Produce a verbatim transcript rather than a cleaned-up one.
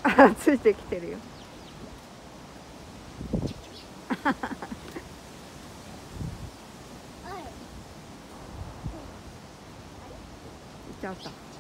ついてきてるよ。行っちゃった。